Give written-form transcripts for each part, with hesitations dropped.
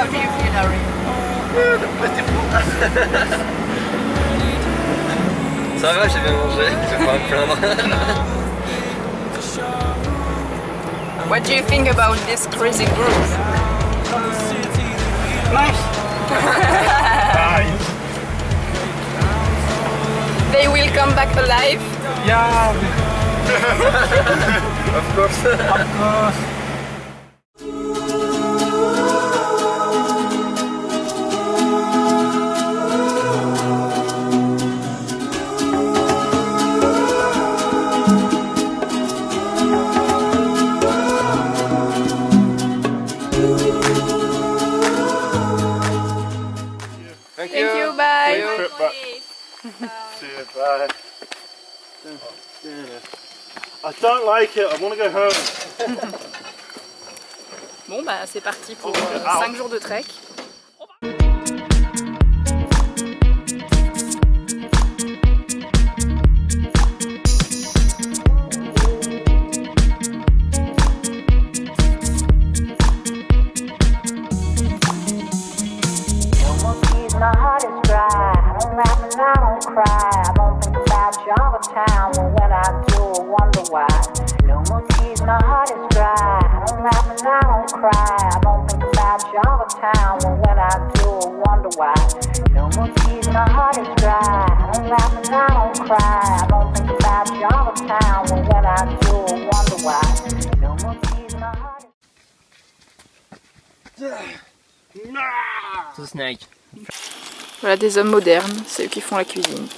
How do you feel, Harry? Ça va, j'ai bien mangé, je vais pas me plaindre. What do you think about this crazy group? Nice. They will come back alive? Yeah. Of course. Of course. Thank you, bye! Trip back. See you, bye. I don't like it, I want to go home. Bon bah c'est parti pour 5 jours de trek. My heart is dry, I don't laugh and I don't cry. I don't think about you all the time, but when I do, I wonder why. No more tears, my heart is dry, I don't laugh and I don't cry. I don't think about you all the time, but when I do, I wonder why. No more tears, my heart is dry, I don't laugh and I don't cry. I don't think about you all the time, but when I do, I wonder why. No more tears, my heart is The snake. Voilà des hommes modernes, c'est eux qui font la cuisine.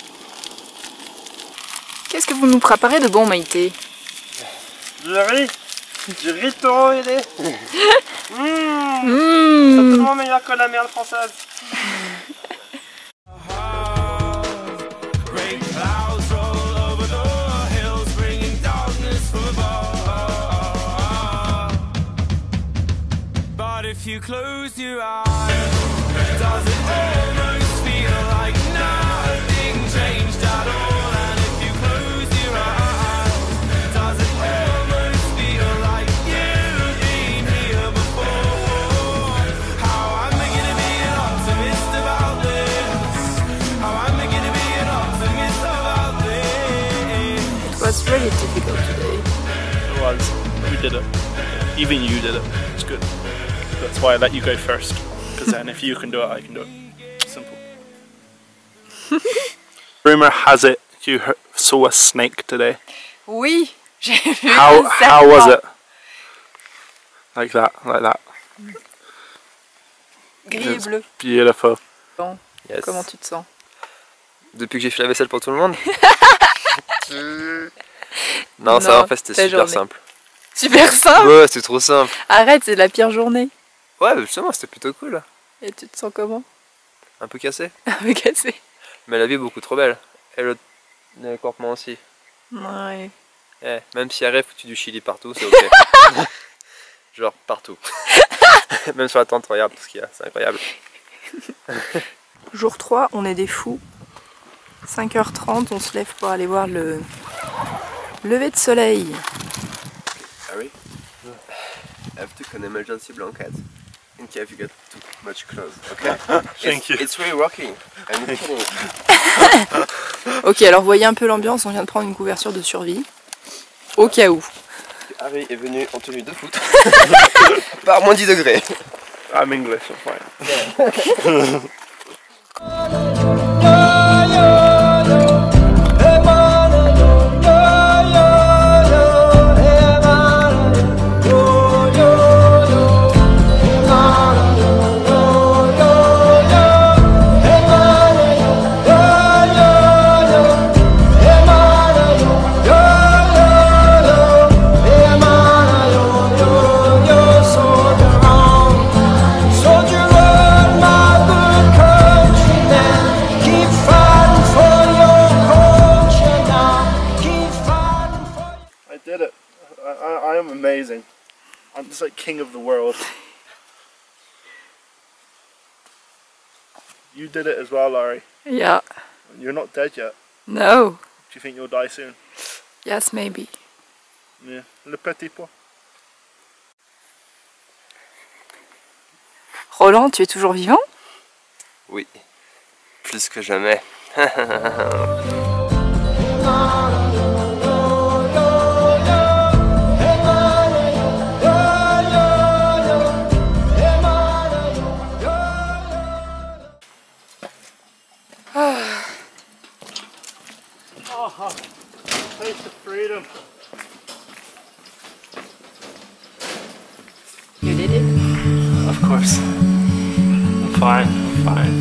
Qu'est-ce que vous nous préparez de bon, Maïté? Du riz taureau aidé. C'est tellement meilleur que la merde française. If you close your eyes, does it almost feel like nothing changed at all? And if you close your eyes, does it almost feel like you've been here before? How am I gonna be an optimist about this? How am I gonna be an optimist about this? It was really difficult today. It was. We did it. Even you did it. It's good. That's why I let you go first. Because then if you can do it, I can do it. Simple. Rumor has it you saw a snake today. Oui, j'ai vu un How was serpent. it? Like that, like that. Gris et It's bleu. beautiful. Bon, Yes. comment tu te sens? Depuis que j'ai fait la vaisselle pour tout le monde. Non, ça va, en fait c'était ta super journée. simple. Super simple. Ouais, c'était trop simple. Arrête, c'est la pire journée. Ouais, mais justement, c'était plutôt cool. Et tu te sens comment? Un peu cassé. Un peu cassé. Mais la vie est beaucoup trop belle. Et le campement aussi. Ouais. Eh, même si elle foutu du chili partout, c'est ok. Genre partout. Même sur la tente, regarde tout ce qu'il y a, c'est incroyable. Jour 3, on est des fous. 5h30, on se lève pour aller voir le lever de soleil. Harry, I have took an emergency blanket in case you get too much clothes, okay? Thank you. It's really rocking. I'm kidding. Ok, alors voyez un peu l'ambiance, on vient de prendre une couverture de survie. Au cas où. Harry est venu en tenue de foot. Par moins 10 degrés. I'm English, I'm fine. I am amazing. I'm just like king of the world. You did it as well, Laurie. Yeah. You're not dead yet. No. Do you think you'll die soon? Yes, maybe. Yeah. Le petit pois. Roland, tu es toujours vivant? Oui, plus que jamais. Taste of freedom. You did it? Of course. I'm fine. I'm fine.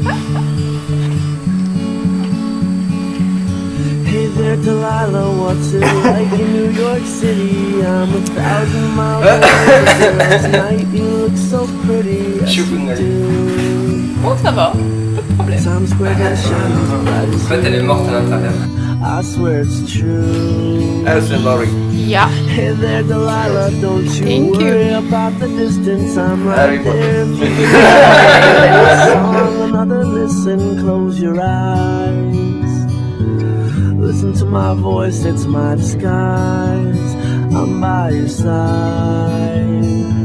Hey there, Delilah, what's it like in New York City? I'm 1,000 miles away. Tonight you look so pretty. Yes, you do. Bon, ça va, pas de problème. Times Square got shining bright as En fait, elle est morte à l'intérieur. I swear it's true. Elle, c'est Laurie. Yeah. Hey there, Delilah, don't you Thank you. worry about the distance. I'm Harry right Potter. there. If you hear a song, another listen, close your eyes. Listen to my voice, it's my disguise. I'm by your side.